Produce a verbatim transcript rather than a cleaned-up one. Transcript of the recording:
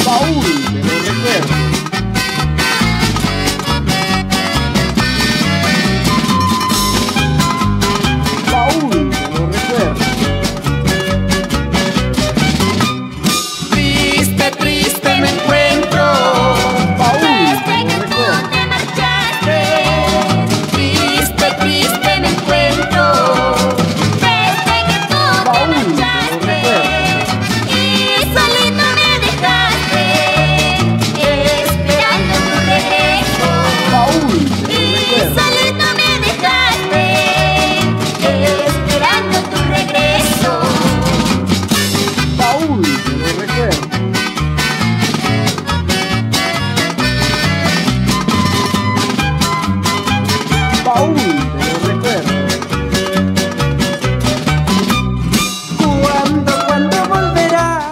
Baúl de los recuerdos. Baúl de los recuerdos. Triste, triste me encuentro. Baúl Desde de que los tú recuerdos. te marchaste. Triste, triste me encuentro. Desde que tú te Baúl de los marchaste. recuerdos. Y solito me dejaste, esperando tu regreso. Baúl de Y los recuerdos. solito me dejaste, esperando tu regreso. Baúl de los recuerdos.